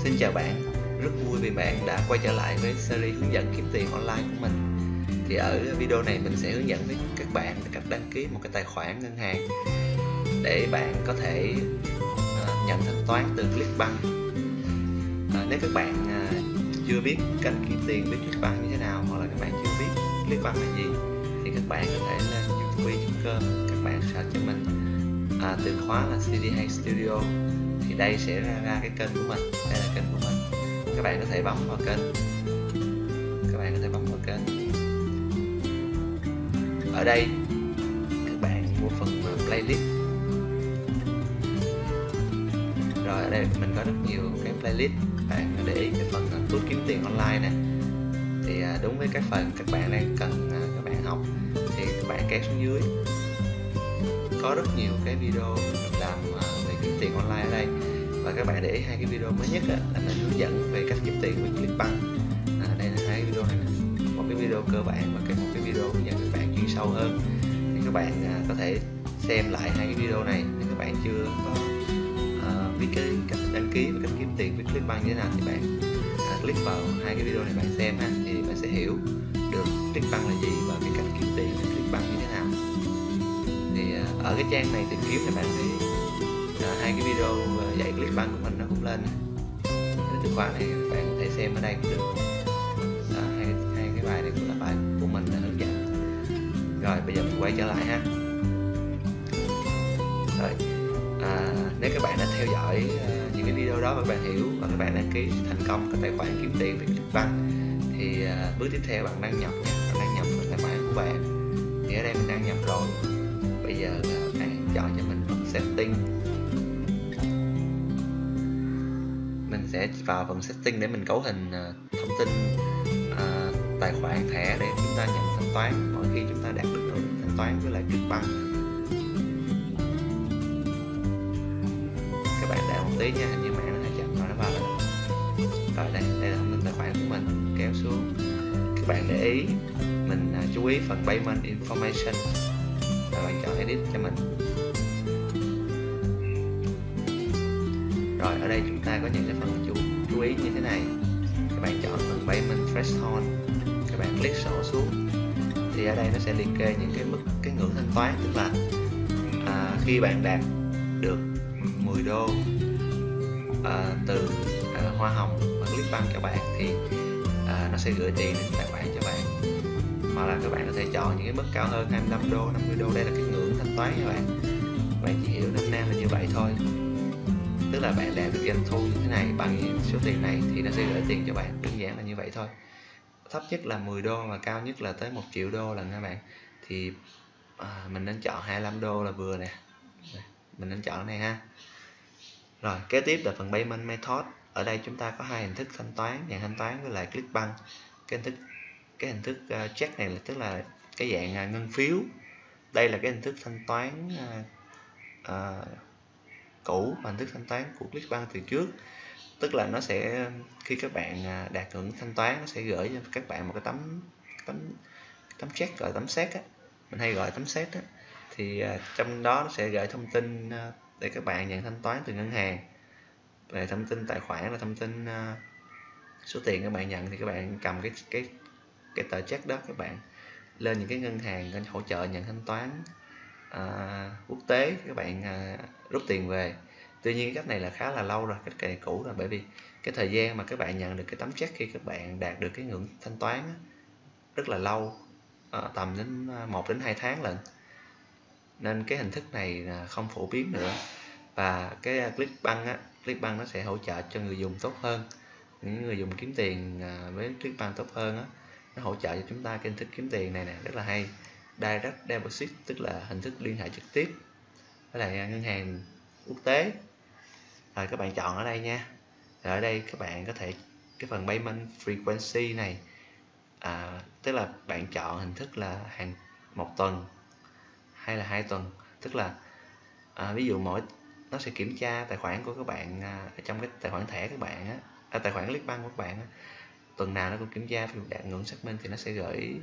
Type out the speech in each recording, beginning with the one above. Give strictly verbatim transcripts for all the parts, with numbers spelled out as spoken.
Xin chào bạn, rất vui vì bạn đã quay trở lại với series hướng dẫn kiếm tiền online của mình. Thì ở video này mình sẽ hướng dẫn với các bạn cách đăng ký một cái tài khoản ngân hàng để bạn có thể uh, nhận thanh toán từ Clickbank. Uh, nếu các bạn uh, chưa biết kênh kiếm tiền với Clickbank như thế nào, hoặc là các bạn chưa biết Clickbank là gì, thì các bạn có thể lên youtube chấm com, các bạn search cho mình uh, từ khóa là xê đê hai Studio. Thì đây sẽ ra, ra cái kênh của mình, đây là kênh của mình. Các bạn có thể bấm vào kênh, các bạn có thể bấm vào kênh. Ở đây các bạn vô phần playlist. Rồi ở đây mình có rất nhiều cái playlist. Bạn để ý cái phần tool kiếm tiền online này, thì đúng với cái phần các bạn đang cần các bạn học thì các bạn kéo xuống dưới. Có rất nhiều cái video mình làm về kiếm tiền online ở đây. Và các bạn để ý hai cái video mới nhất là mình hướng dẫn về cách kiếm tiền với Clickbank. À, đây là hai video này, một cái video cơ bản và cái một cái video hướng dẫn các bạn chuyên sâu hơn. Thì các bạn à, có thể xem lại hai cái video này. Nếu các bạn chưa có à, biết cái cách đăng ký và cách kiếm tiền với Clickbank như thế nào thì bạn à, click vào hai cái video này bạn xem ha, thì bạn sẽ hiểu được Clickbank là gì và cái cách kiếm tiền với Clickbank như thế nào. Thì à, ở cái trang này tìm kiếm thì bạn thấy À, hai cái video dạy Clickbank của mình nó cũng lên. Cái từ khóa này bạn có thể xem ở đây cũng được. Đó, hai, hai cái bài này cũng là bài của mình là hướng dẫn. Rồi bây giờ mình quay trở lại ha. Rồi à, nếu các bạn đã theo dõi uh, những cái video đó và các bạn hiểu và các bạn đăng ký thành công cái tài khoản kiếm tiền với Clickbank thì uh, bước tiếp theo bạn đăng nhập nha, bạn đăng nhập vào tài khoản của bạn. Thì ở đây mình đăng nhập rồi. Bây giờ là bạn chọn cho mình phần setting. Mình sẽ vào phần setting để mình cấu hình uh, thông tin uh, tài khoản thẻ để chúng ta nhận thanh toán mỗi khi chúng ta đạt được độ thanh toán với lại Clickbank. Các bạn đợi một tí nha, hình như mạng nó hơi chậm rồi nó vào rồi. Rồi đây, đây là thông tin tài khoản của mình, kéo xuống. Các bạn để ý, mình uh, chú ý phần payment information. Rồi bạn chọn edit cho mình. Rồi ở đây chúng ta có những cái phần chú, chú ý như thế này. Các bạn chọn phần payment threshold, các bạn click sổ xuống thì ở đây nó sẽ liệt kê những cái mức cái ngưỡng thanh toán, tức là à, khi bạn đạt được mười đô à, từ à, hoa hồng và Clickbank cho bạn thì à, nó sẽ gửi tiền đến tài khoản cho bạn. Hoặc là các bạn có thể chọn những cái mức cao hơn, hai mươi lăm đô, năm mươi đô, đây là cái ngưỡng thanh toán các bạn. Bạn chỉ hiểu năm nay là như vậy thôi. Tức là bạn đạt được doanh thu như thế này bằng số tiền này thì nó sẽ gửi tiền cho bạn, đơn giản là như vậy thôi. Thấp nhất là mười đô và cao nhất là tới một triệu đô lần các bạn. Thì à, mình nên chọn hai mươi lăm đô là vừa nè. Mình nên chọn cái này ha. Rồi kế tiếp là phần payment method. Ở đây chúng ta có hai hình thức thanh toán, nhận thanh toán với lại Clickbank. Cái hình thức cái hình thức uh, check này là tức là cái dạng uh, ngân phiếu. Đây là cái hình thức thanh toán uh, uh, cũ và hình thức thanh toán của Clickbank từ trước. Tức là nó sẽ khi các bạn đạt ngưỡng thanh toán nó sẽ gửi cho các bạn một cái tấm tấm tấm check, gọi tấm xét á, mình hay gọi tấm xét á. Thì uh, trong đó nó sẽ gửi thông tin uh, để các bạn nhận thanh toán từ ngân hàng. Về thông tin tài khoản là thông tin uh, số tiền các bạn nhận, thì các bạn cầm cái cái cái tờ check đó, các bạn lên những cái ngân hàng hỗ trợ nhận thanh toán uh, quốc tế, các bạn uh, rút tiền về. Tuy nhiên cái cách này là khá là lâu rồi, cách này cũ rồi, bởi vì cái thời gian mà các bạn nhận được cái tấm check khi các bạn đạt được cái ngưỡng thanh toán á, rất là lâu, à, tầm đến một đến hai tháng lận, nên cái hình thức này là không phổ biến nữa. Và cái Clickbank á, Clickbank nó sẽ hỗ trợ cho người dùng tốt hơn, những người dùng kiếm tiền với Clickbank tốt hơn á, nó hỗ trợ cho chúng ta cái hình thức kiếm tiền này nè, rất là hay. Direct deposit tức là hình thức liên hệ trực tiếp với lại ngân hàng quốc tế. Rồi các bạn chọn ở đây nha. Rồi ở đây các bạn có thể cái phần payment frequency này, à, tức là bạn chọn hình thức là hàng một tuần hay là hai tuần. Tức là à, ví dụ mỗi nó sẽ kiểm tra tài khoản của các bạn à, trong cái tài khoản thẻ các bạn á, à, tài khoản Clickbank của các bạn á, tuần nào nó cũng kiểm tra, thì đạt ngưỡng xác minh thì nó sẽ gửi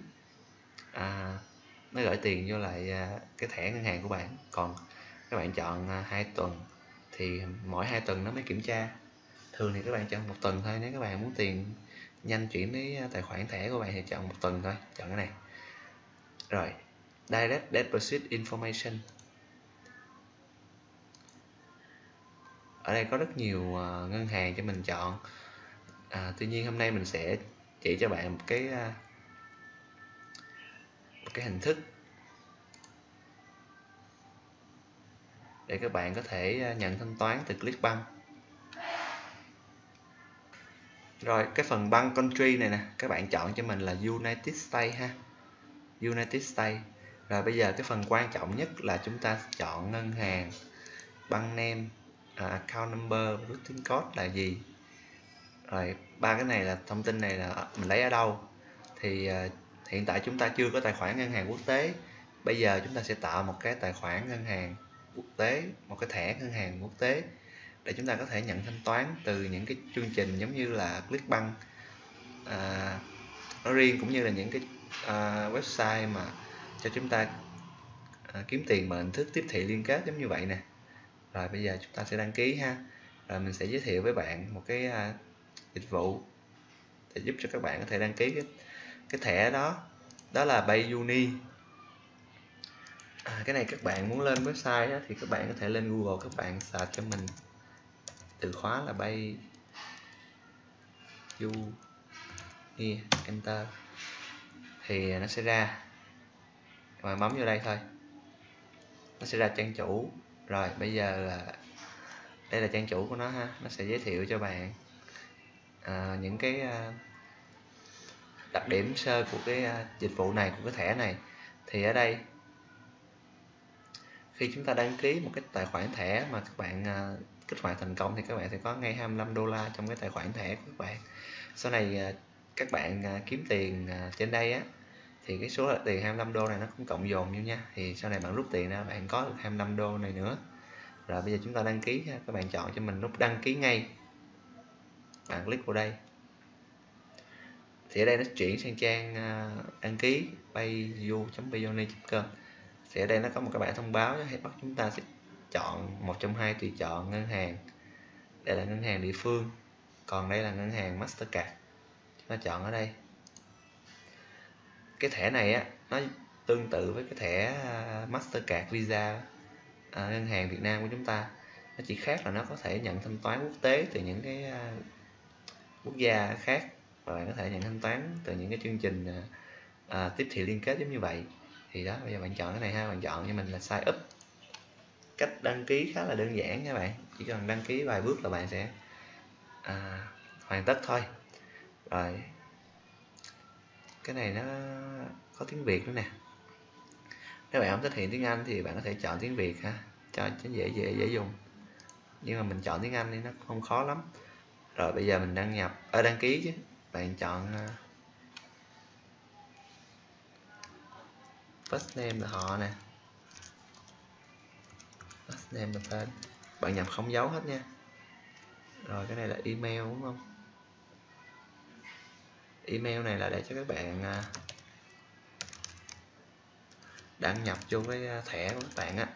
à, nó gửi tiền vô lại à, cái thẻ ngân hàng của bạn. Còn các bạn chọn à, hai tuần thì mỗi hai tuần nó mới kiểm tra. Thường thì các bạn chọn một tuần thôi. Nếu các bạn muốn tiền nhanh chuyển đến tài khoản thẻ của bạn thì chọn một tuần thôi, chọn cái này. Rồi, Direct Deposit Information. Ở đây có rất nhiều uh, ngân hàng cho mình chọn. À, tuy nhiên hôm nay mình sẽ chỉ cho bạn một cái uh, một cái hình thức để các bạn có thể nhận thanh toán từ Clickbank. Rồi, cái phần bank country này nè, các bạn chọn cho mình là United States ha. United States. Rồi bây giờ cái phần quan trọng nhất là chúng ta chọn ngân hàng, bank name, uh, account number, routing code là gì. Rồi ba cái này là thông tin này là mình lấy ở đâu. Thì uh, hiện tại chúng ta chưa có tài khoản ngân hàng quốc tế. Bây giờ chúng ta sẽ tạo một cái tài khoản ngân hàng quốc tế, một cái thẻ ngân hàng quốc tế để chúng ta có thể nhận thanh toán từ những cái chương trình giống như là Clickbank à, nói riêng, cũng như là những cái à, website mà cho chúng ta à, kiếm tiền bằng hình thức tiếp thị liên kết giống như vậy nè. Rồi bây giờ chúng ta sẽ đăng ký ha. Rồi mình sẽ giới thiệu với bạn một cái à, dịch vụ để giúp cho các bạn có thể đăng ký cái, cái thẻ đó. Đó là PayUni. À, cái này các bạn muốn lên website đó, thì các bạn có thể lên Google, các bạn search cho mình từ khóa là PayUni, enter thì nó sẽ ra. Các bạn bấm vô đây thôi, nó sẽ ra trang chủ. Rồi bây giờ là đây là trang chủ của nó ha. Nó sẽ giới thiệu cho bạn à, những cái à, đặc điểm sơ của cái à, dịch vụ này, của cái thẻ này. Thì ở đây khi chúng ta đăng ký một cái tài khoản thẻ mà các bạn à, kích hoạt thành công thì các bạn sẽ có ngay hai mươi lăm đô la trong cái tài khoản thẻ của các bạn. Sau này à, các bạn à, kiếm tiền à, trên đây á, thì cái số tiền hai mươi lăm đô này nó cũng cộng dồn vô nha. Thì sau này bạn rút tiền ra bạn có được hai mươi lăm đô này nữa. Rồi bây giờ chúng ta đăng ký ha. Các bạn chọn cho mình nút đăng ký ngay, bạn click vào đây thì ở đây nó chuyển sang trang đăng ký payu chấm payuni chấm com. Thì ở đây nó có một cái bảng thông báo, hay bắt chúng ta sẽ chọn một trong hai tùy chọn ngân hàng. Đây là ngân hàng địa phương, còn đây là ngân hàng Mastercard. Chúng ta chọn ở đây. Cái thẻ này á, nó tương tự với cái thẻ Mastercard Visa à, ngân hàng Việt Nam của chúng ta. Nó chỉ khác là nó có thể nhận thanh toán quốc tế từ những cái uh, quốc gia khác, và bạn có thể nhận thanh toán từ những cái chương trình uh, uh, tiếp thị liên kết giống như vậy. Thì đó, bây giờ bạn chọn cái này ha. Bạn chọn cho mình là sign up. Cách đăng ký khá là đơn giản nha bạn, chỉ cần đăng ký vài bước là bạn sẽ uh, hoàn tất thôi. Rồi cái này nó có tiếng Việt nữa nè. Nếu bạn không thích hiện tiếng Anh thì bạn có thể chọn tiếng Việt ha, cho nó dễ dễ dễ dùng. Nhưng mà mình chọn tiếng Anh thì nó không khó lắm. Rồi bây giờ mình đăng nhập ở đăng ký chứ. Bạn chọn uh, first name là họ nè, last name là tên. Bạn nhập không dấu hết nha. Rồi cái này là email đúng không? Email này là để cho các bạn uh, đăng nhập vô cái thẻ của các bạn á,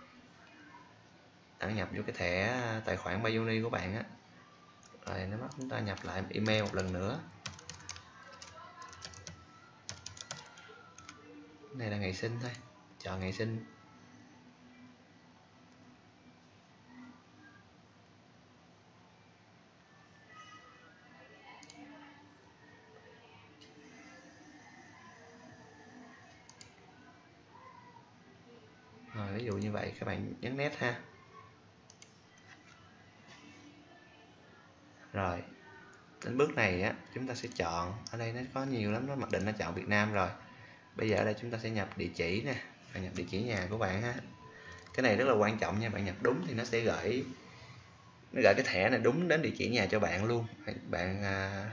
đăng nhập vô cái thẻ tài khoản PayUni của bạn á. Rồi nó bắt chúng ta nhập lại email một lần nữa. Cái này là ngày sinh thôi, chọn ngày sinh. Rồi ví dụ như vậy các bạn nhấn nét ha. Rồi đến bước này á, chúng ta sẽ chọn, ở đây nó có nhiều lắm, nó mặc định nó chọn Việt Nam rồi. Bây giờ ở đây chúng ta sẽ nhập địa chỉ nè, bạn nhập địa chỉ nhà của bạn ha. Cái này rất là quan trọng nha, bạn nhập đúng thì nó sẽ gửi nó gửi cái thẻ này đúng đến địa chỉ nhà cho bạn luôn. Bạn à,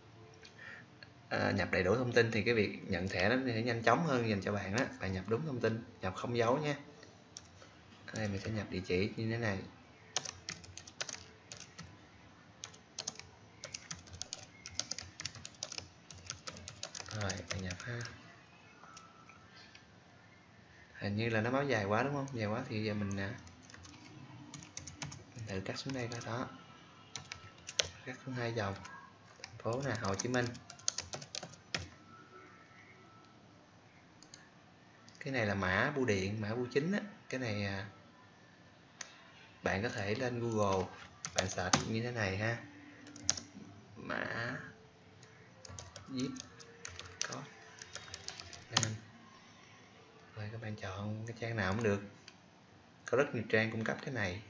à, nhập đầy đủ thông tin thì cái việc nhận thẻ nó sẽ nhanh chóng hơn dành cho bạn đó. Bạn nhập đúng thông tin, nhập không dấu nha. Ở đây mình sẽ nhập địa chỉ như thế này. Rồi bạn nhập ha. Hình như là nó báo dài quá đúng không? Dài quá thì giờ mình, mình thử cắt xuống đây đó. cắt xuống hai dòng. Thành phố nè, Hồ Chí Minh. Cái này là mã bưu điện, mã bưu chính á. Cái này bạn có thể lên Google bạn search như thế này ha, mã zip code Nam. Rồi các bạn chọn cái trang nào cũng được, có rất nhiều trang cung cấp cái này,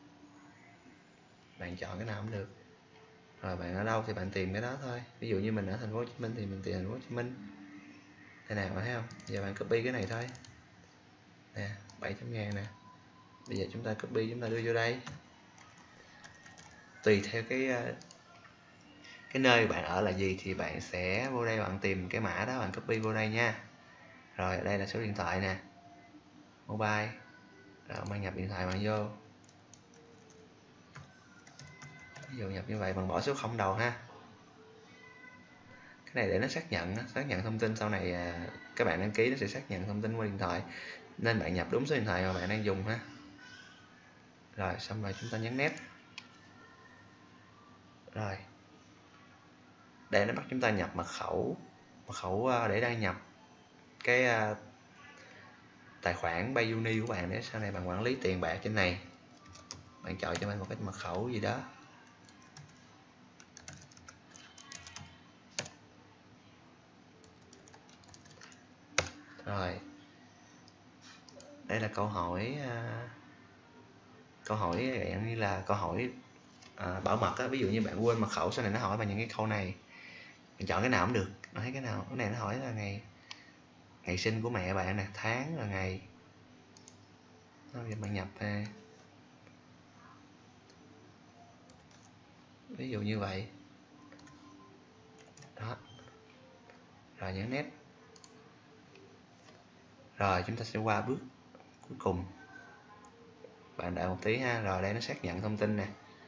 bạn chọn cái nào cũng được. Rồi bạn ở đâu thì bạn tìm cái đó thôi. Ví dụ như mình ở thành phố Hồ Chí Minh thì mình tìm thành phố Hồ Chí Minh. Thế nào mà thấy không? Giờ bạn copy cái này thôi nè, bảy trăm ngàn nè. Bây giờ chúng ta copy, chúng ta đưa vô đây. Tùy theo cái cái nơi bạn ở là gì thì bạn sẽ vô đây bạn tìm cái mã đó, bạn copy vô đây nha. Rồi ở đây là số điện thoại nè, mobile. Rồi bạn nhập điện thoại bạn vô. Ví dụ nhập như vậy, bạn bỏ số không đầu ha. Cái này để nó xác nhận, xác nhận thông tin sau này các bạn đăng ký nó sẽ xác nhận thông tin qua điện thoại, nên bạn nhập đúng số điện thoại mà bạn đang dùng ha. Rồi xong rồi chúng ta nhấn next. Rồi đây nó bắt chúng ta nhập mật khẩu, mật khẩu để đăng nhập cái tài khoản Payuni của bạn để sau này bạn quản lý tiền bạc trên này. Bạn chọn cho mình một cái mật khẩu gì đó. Rồi đây là câu hỏi uh, câu hỏi dạng như là câu hỏi uh, bảo mật á. Ví dụ như bạn quên mật khẩu sau này nó hỏi bạn những cái câu này, bạn chọn cái nào cũng được. Nó thấy cái nào, cái này nó hỏi là ngày ngày sinh của mẹ bạn nè, tháng là ngày, nó bạn nhập ha. Ví dụ như vậy đó. Rồi nhấn next. Rồi chúng ta sẽ qua bước cuối cùng, bạn đợi một tí ha. Rồi đây nó xác nhận thông tin nè.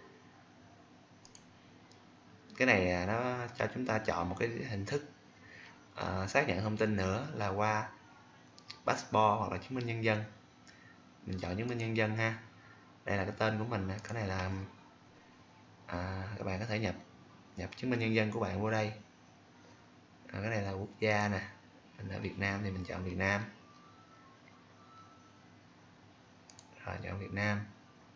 Cái này nó cho chúng ta chọn một cái hình thức uh, xác nhận thông tin nữa là qua passport hoặc là chứng minh nhân dân. Mình chọn chứng minh nhân dân ha. Đây là cái tên của mình, cái này là à, các bạn có thể nhập nhập chứng minh nhân dân của bạn vô đây. À, cái này là quốc gia nè, mình ở Việt Nam thì mình chọn Việt Nam. Rồi chọn Việt Nam.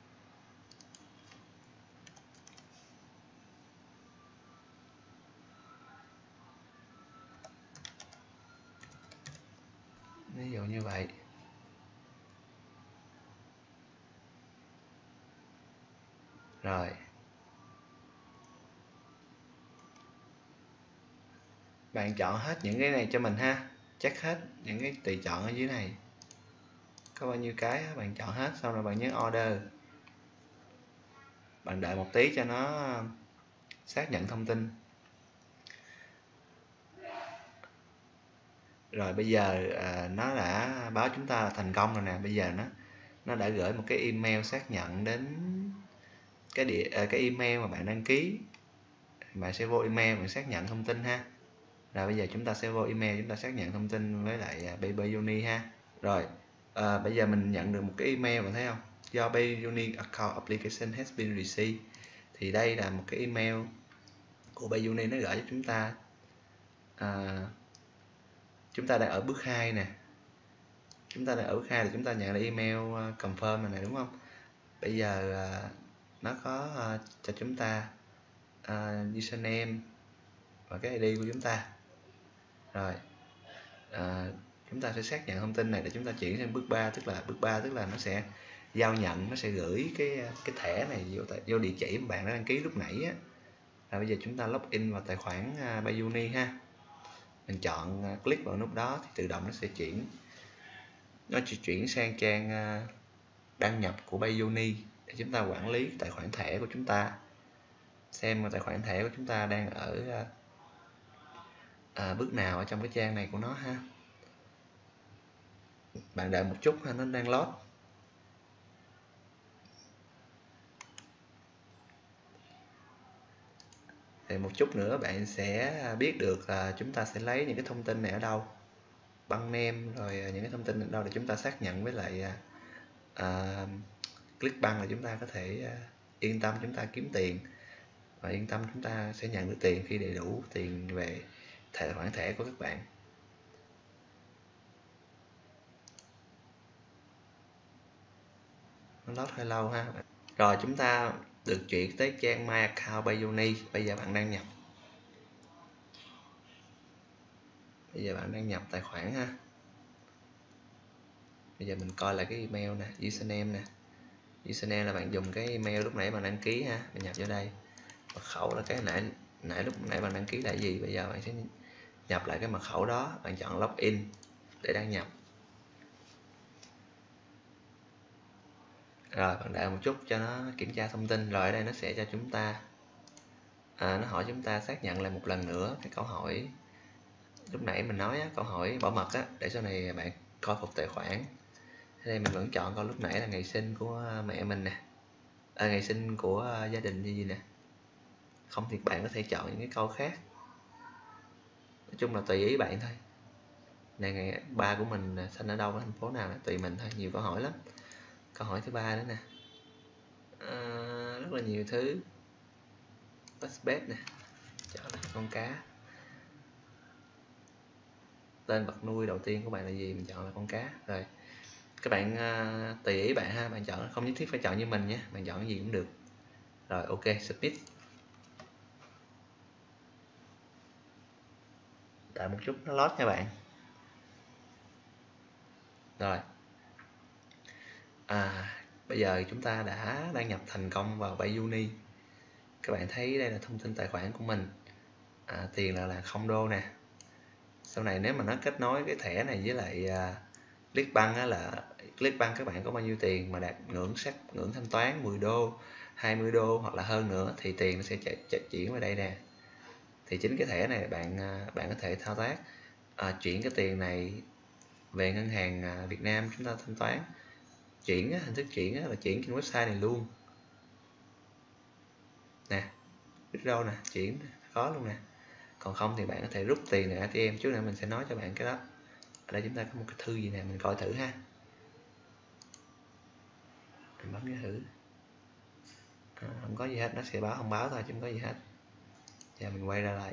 Ví dụ như vậy. Rồi bạn chọn hết những cái này cho mình ha, check hết những cái tùy chọn ở dưới này có bao nhiêu cái bạn chọn hết, xong rồi bạn nhấn order. Bạn đợi một tí cho nó xác nhận thông tin. Rồi bây giờ à, nó đã báo chúng ta là thành công rồi nè. Bây giờ nó nó đã gửi một cái email xác nhận đến cái địa à, cái email mà bạn đăng ký. Bạn sẽ vô email bạn xác nhận thông tin ha. Rồi bây giờ chúng ta sẽ vô email chúng ta xác nhận thông tin với lại Payuni ha. Rồi à, bây giờ mình nhận được một cái email, bạn thấy không? Do Payuni account application has been received. Thì đây là một cái email của Payuni nó gửi cho chúng ta. À, chúng ta đang ở bước hai nè. Chúng ta đang ở bước hai là chúng ta nhận được email confirm này, này đúng không? Bây giờ à, nó có à, cho chúng ta à, username và cái i đê của chúng ta. Rồi à, chúng ta sẽ xác nhận thông tin này để chúng ta chuyển sang bước ba, tức là bước ba tức là nó sẽ giao nhận, nó sẽ gửi cái cái thẻ này vô, vô địa chỉ mà bạn đã đăng ký lúc nãy á. Rồi bây giờ chúng ta login vào tài khoản uh, Payuni ha. Mình chọn uh, click vào nút đó thì tự động nó sẽ chuyển nó chỉ chuyển sang trang uh, đăng nhập của Payuni để chúng ta quản lý tài khoản thẻ của chúng ta, xem tài khoản thẻ của chúng ta đang ở uh, à, bước nào ở trong cái trang này của nó ha. Bạn đợi một chút ha, nó đang load. Thì một chút nữa bạn sẽ biết được là chúng ta sẽ lấy những cái thông tin này ở đâu, băng name rồi những cái thông tin ở đâu để chúng ta xác nhận với lại uh, Clickbank là chúng ta có thể uh, yên tâm chúng ta kiếm tiền. và yên tâm chúng ta sẽ nhận được tiền khi đầy đủ tiền về tài khoản thẻ của các bạn. Nó load hơi lâu ha. Rồi chúng ta được chuyển tới trang My Account by Uni. Bây giờ bạn đăng nhập. Bây giờ bạn đăng nhập tài khoản ha. Bây giờ mình coi lại cái email nè, username nè. Username là bạn dùng cái email lúc nãy bạn đăng ký ha, mình nhập vô đây. Mật khẩu là cái nãy nãy lúc nãy bạn đăng ký là gì? Bây giờ bạn sẽ nhập lại cái mật khẩu đó, bạn chọn login để đăng nhập. Rồi bạn đợi một chút cho nó kiểm tra thông tin. Rồi ở đây nó sẽ cho chúng ta à, nó hỏi chúng ta xác nhận lại một lần nữa cái câu hỏi lúc nãy mình nói á, câu hỏi bảo mật á, để sau này bạn coi phục tài khoản. Ở đây mình vẫn chọn câu lúc nãy là ngày sinh của mẹ mình nè, à, ngày sinh của gia đình như gì nè. Không thì bạn có thể chọn những cái câu khác, nói chung là tùy ý bạn thôi. Này, ngày ba của mình sinh ở đâu, ở thành phố nào, tùy mình thôi. Nhiều câu hỏi lắm. Câu hỏi thứ ba nữa nè, à, rất là nhiều thứ. Best bet nè, chọn là con cá. Tên vật nuôi đầu tiên của bạn là gì, mình chọn là con cá. Rồi các bạn uh, tùy ý bạn ha, bạn chọn, không nhất thiết phải chọn như mình nhé, bạn chọn cái gì cũng được. Rồi ok, submit. Đợi một chút nó load nha bạn. Rồi à, bây giờ chúng ta đã đăng nhập thành công vào PayUni. Các bạn thấy đây là thông tin tài khoản của mình, à, tiền là là không đô nè. Sau này nếu mà nó kết nối cái thẻ này với lại uh, Clickbank á, là Clickbank các bạn có bao nhiêu tiền mà đạt ngưỡng sắc ngưỡng thanh toán mười đô, hai mươi đô hoặc là hơn nữa thì tiền nó sẽ chạy, chạy chuyển vào đây nè. Thì chính cái thẻ này bạn bạn có thể thao tác à, chuyển cái tiền này về ngân hàng Việt Nam chúng ta thanh toán. Chuyển hình thức chuyển là chuyển trên website này luôn nè, withdraw nè, chuyển có luôn nè. Còn không thì bạn có thể rút tiền này a tê em, trước nữa mình sẽ nói cho bạn cái đó. Ở đây chúng ta có một cái thư gì nè, mình coi thử ha. Mình bấm vô thử, à, không có gì hết, nó sẽ báo thông báo thôi chứ không có gì hết. Giờ mình quay ra lại.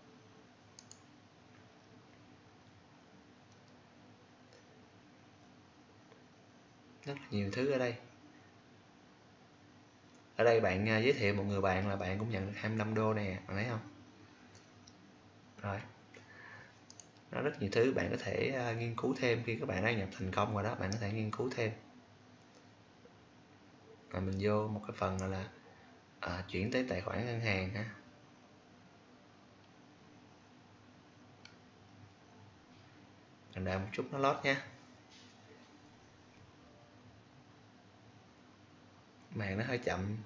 Rất là nhiều thứ ở đây. Ở đây bạn giới thiệu một người bạn là bạn cũng nhận được hai mươi lăm đô nè, bạn thấy không? Rồi nó rất nhiều thứ bạn có thể uh, nghiên cứu thêm. Khi các bạn đăng nhập thành công rồi đó, bạn có thể nghiên cứu thêm. Rồi mình vô một cái phần là à, chuyển tới tài khoản ngân hàng ha. Mình đợi một chút nó load nha. Mạng nó hơi chậm.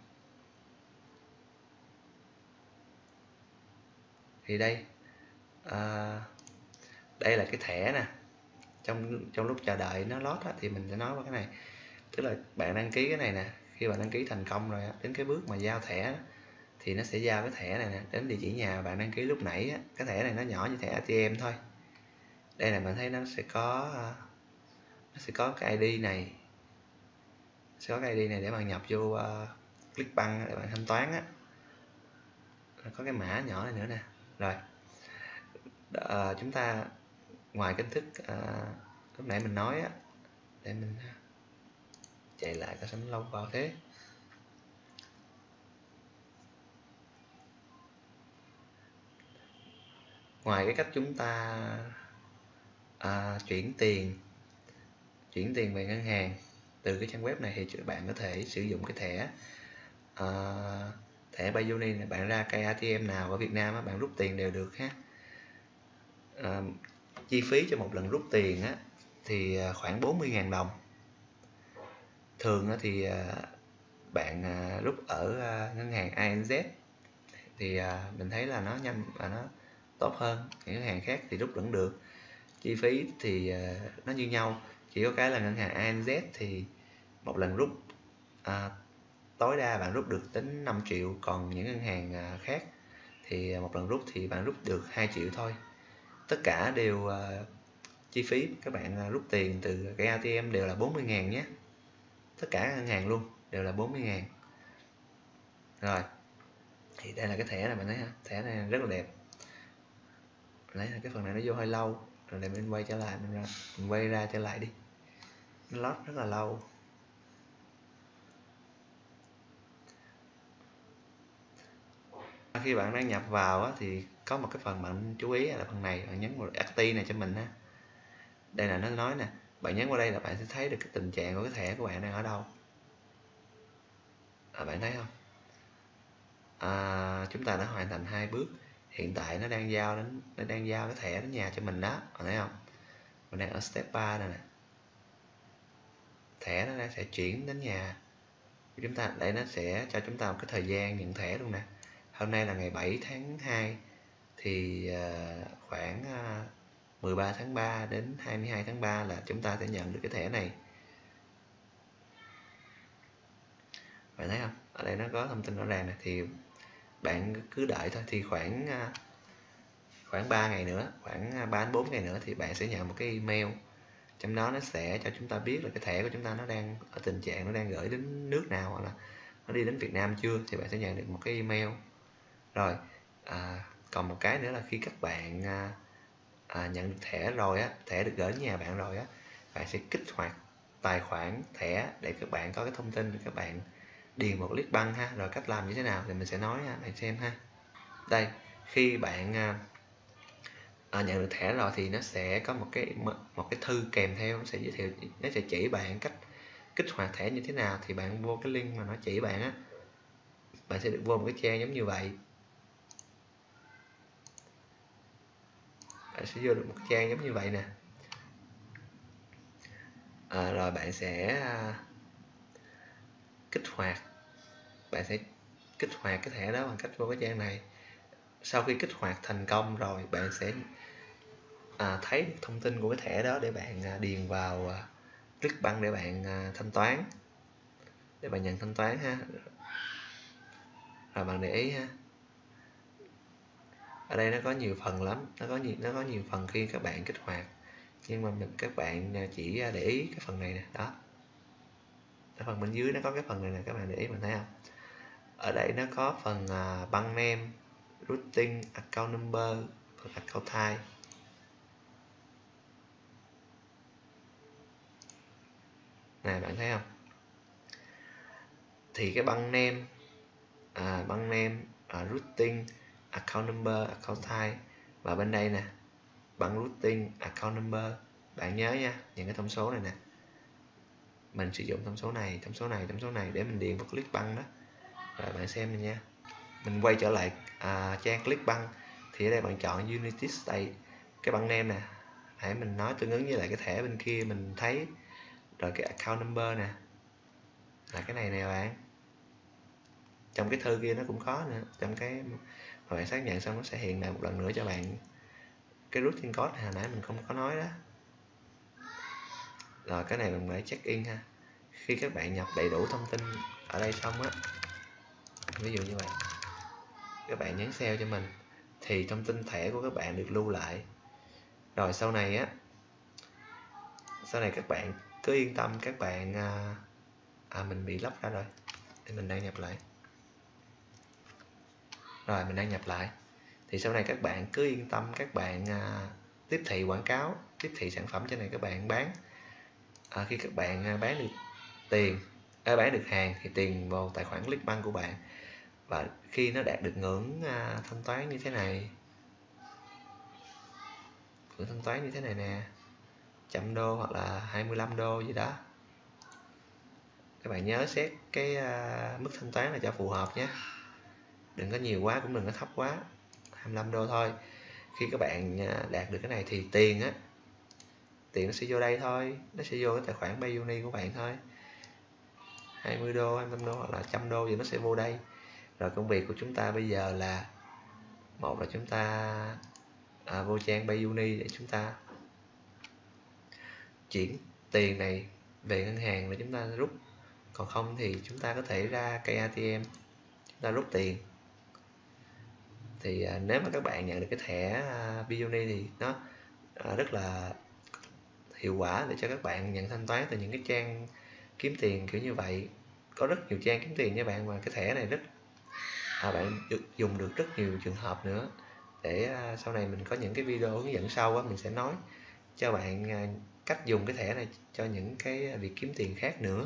Thì đây à, đây là cái thẻ nè. Trong trong lúc chờ đợi nó load á, thì mình sẽ nói qua cái này. Tức là bạn đăng ký cái này nè, khi bạn đăng ký thành công rồi đến cái bước mà giao thẻ thì nó sẽ giao cái thẻ này nè đến địa chỉ nhà bạn đăng ký lúc nãy á. Cái thẻ này nó nhỏ như thẻ a tê em thôi. Đây là bạn thấy nó sẽ có nó sẽ có cái i đê này, sẽ có cái i đê này để bạn nhập vô uh, Clickbank để bạn thanh toán á. Có cái mã nhỏ này nữa nè. Rồi à, chúng ta ngoài kiến thức à, lúc nãy mình nói á, để mình chạy lại cái sánh lâu vào thế. Ngoài cái cách chúng ta à, chuyển tiền chuyển tiền về ngân hàng từ cái trang web này thì bạn có thể sử dụng cái thẻ à, thẻ PayUni này. Bạn ra cây a tê em nào ở Việt Nam á, bạn rút tiền đều được ha. À, chi phí cho một lần rút tiền á, thì khoảng bốn mươi nghìn đồng. Thường á, thì bạn rút ở ngân hàng a en dét thì mình thấy là nó nhanh và nó tốt hơn. Những ngân hàng khác thì rút vẫn được, chi phí thì nó như nhau, chỉ có cái là ngân hàng a en dét thì một lần rút à, tối đa bạn rút được đến năm triệu, còn những ngân hàng khác thì một lần rút thì bạn rút được hai triệu thôi. Tất cả đều uh, chi phí các bạn rút tiền từ cái a tê em đều là bốn mươi ngàn nhé. Tất cả ngân hàng luôn đều là bốn mươi ngàn. Rồi Thì đây là cái thẻ này, bạn thấy ha, thẻ này rất là đẹp. Đấy là cái phần này nó vô hơi lâu rồi, để mình quay trở lại, mình ra mình quay ra trở lại đi, nó lót rất là lâu. Khi bạn đăng nhập vào á, thì có một cái phần bạn chú ý là phần này, bạn nhấn vào active này cho mình ha. Đây là nó nói nè, bạn nhấn vào đây là bạn sẽ thấy được cái tình trạng của cái thẻ của bạn đang ở đâu. À, bạn thấy không? À, chúng ta đã hoàn thành hai bước. Hiện tại nó đang giao đến nó đang giao cái thẻ đến nhà cho mình đó, bạn thấy không? Mình đang ở step ba này nè. Thẻ nó sẽ chuyển đến nhà chúng ta. Đây nó sẽ cho chúng ta một cái thời gian nhận thẻ luôn nè. Hôm nay là ngày bảy tháng hai, thì uh, khoảng uh, mười ba tháng ba đến hai mươi hai tháng ba là chúng ta sẽ nhận được cái thẻ này. Bạn thấy không? Ở đây nó có thông tin rõ ràng này, thì bạn cứ đợi thôi. Thì khoảng uh, khoảng ba ngày nữa, khoảng ba đến bốn ngày nữa thì bạn sẽ nhận một cái email. Trong đó nó sẽ cho chúng ta biết là cái thẻ của chúng ta nó đang ở tình trạng nó đang gửi đến nước nào, hoặc là nó đi đến Việt Nam chưa, thì bạn sẽ nhận được một cái email. Rồi à, còn một cái nữa là khi các bạn à, à, nhận được thẻ rồi á, thẻ được gửi đến nhà bạn rồi á, bạn sẽ kích hoạt tài khoản thẻ để các bạn có cái thông tin để các bạn điền một click băng ha. Rồi cách làm như thế nào thì mình sẽ nói ha, bạn xem ha. Đây, khi bạn à, à, nhận được thẻ rồi thì nó sẽ có một cái một cái thư kèm theo, nó sẽ giới thiệu, nó sẽ chỉ bạn cách kích hoạt thẻ như thế nào. Thì bạn vô cái link mà nó chỉ bạn á, bạn sẽ được vô một cái trang giống như vậy. Bạn sẽ vô được một cái trang giống như vậy nè. À, rồi bạn sẽ à, kích hoạt bạn sẽ kích hoạt cái thẻ đó bằng cách vô cái trang này. Sau khi kích hoạt thành công rồi, bạn sẽ à, thấy được thông tin của cái thẻ đó để bạn à, điền vào à, click băng để bạn à, thanh toán, để bạn nhận thanh toán ha. Rồi bạn để ý ha, ở đây nó có nhiều phần lắm, nó có nhiều nó có nhiều phần khi các bạn kích hoạt, nhưng mà mình các bạn chỉ để ý cái phần này nè. Đó, cái phần bên dưới nó có cái phần này nè, các bạn để ý mình thấy không? Ở đây nó có phần uh, băng name, routing, account number, phần account type. Này bạn thấy không? Thì cái băng name, à, băng name, à, routing, account number, account type, và bên đây nè, băng routing, account number. Bạn nhớ nha, những cái thông số này nè, mình sử dụng thông số này, thông số này, thông số này để mình điền vào click băng đó. Rồi bạn xem này nha, mình quay trở lại à, trang click băng. Thì ở đây bạn chọn Unity State, cái băng name nè, hãy mình nói tương ứng với lại cái thẻ bên kia mình thấy. Rồi cái account number nè, là cái này nè bạn, trong cái thư kia nó cũng có nữa. Trong cái mà bạn xác nhận xong nó sẽ hiện lại một lần nữa cho bạn cái routing code hồi nãy mình không có nói đó. Rồi cái này mình phải check in ha. Khi các bạn nhập đầy đủ thông tin ở đây xong á, ví dụ như vậy, các bạn nhấn save cho mình, thì thông tin thẻ của các bạn được lưu lại. Rồi sau này á, sau này các bạn cứ yên tâm, các bạn à, à mình bị lóc ra rồi, để mình đăng nhập lại. Rồi mình đăng nhập lại, thì sau này các bạn cứ yên tâm, các bạn à, tiếp thị quảng cáo, tiếp thị sản phẩm cho này các bạn bán. À, khi các bạn à, bán được tiền, à, bán được hàng thì tiền vào tài khoản Clickbank của bạn. Và khi nó đạt được ngưỡng à, thanh toán như thế này, ngưỡng thanh toán như thế này nè, trăm đô hoặc là hai mươi lăm đô gì đó, các bạn nhớ xét cái uh, mức thanh toán là cho phù hợp nhé, đừng có nhiều quá cũng đừng có thấp quá, hai mươi lăm đô thôi. Khi các bạn uh, đạt được cái này thì tiền á, tiền nó sẽ vô đây thôi, nó sẽ vô cái tài khoản Payuni của bạn thôi, hai mươi đô, hai mươi lăm đô hoặc là trăm đô gì nó sẽ vô đây. Rồi công việc của chúng ta bây giờ là, một là chúng ta à, vô trang Payuni để chúng ta chuyển tiền này về ngân hàng để chúng ta rút. Còn không thì chúng ta có thể ra cây a tê em chúng ta rút tiền. Thì à, nếu mà các bạn nhận được cái thẻ à, Payuni thì nó à, rất là hiệu quả để cho các bạn nhận thanh toán từ những cái trang kiếm tiền kiểu như vậy. Có rất nhiều trang kiếm tiền nha bạn, và cái thẻ này rất à, bạn dùng được rất nhiều trường hợp nữa, để à, sau này mình có những cái video hướng dẫn sau á, mình sẽ nói cho bạn à, cách dùng cái thẻ này cho những cái việc kiếm tiền khác nữa.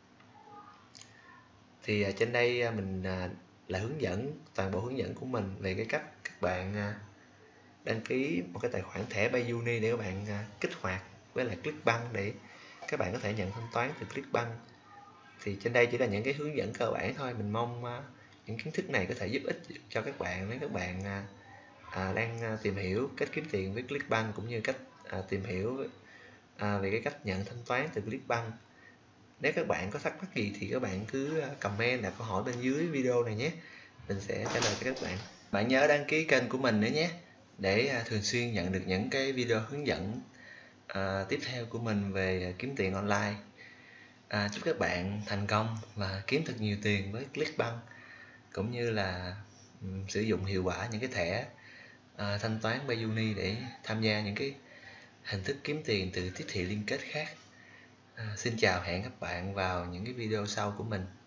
Thì à, trên đây à, mình à, là hướng dẫn toàn bộ hướng dẫn của mình về cái cách các bạn à, đăng ký một cái tài khoản thẻ PayUni để các bạn à, kích hoạt với lại Clickbank để các bạn có thể nhận thanh toán từ Clickbank. Thì trên đây chỉ là những cái hướng dẫn cơ bản thôi, mình mong à, những kiến thức này có thể giúp ích cho các bạn nếu các bạn à, à, đang à, tìm hiểu cách kiếm tiền với Clickbank, cũng như cách à, tìm hiểu à, về cái cách nhận thanh toán từ Clickbank. Nếu các bạn có thắc mắc gì thì các bạn cứ comment đặt câu hỏi bên dưới video này nhé, mình sẽ trả lời cho các bạn. Bạn nhớ đăng ký kênh của mình nữa nhé, để thường xuyên nhận được những cái video hướng dẫn à, tiếp theo của mình về kiếm tiền online. À, chúc các bạn thành công và kiếm thật nhiều tiền với Clickbank, cũng như là um, sử dụng hiệu quả những cái thẻ à, thanh toán PayUni để tham gia những cái hình thức kiếm tiền từ tiếp thị liên kết khác. À, xin chào, hẹn các bạn vào những cái video sau của mình.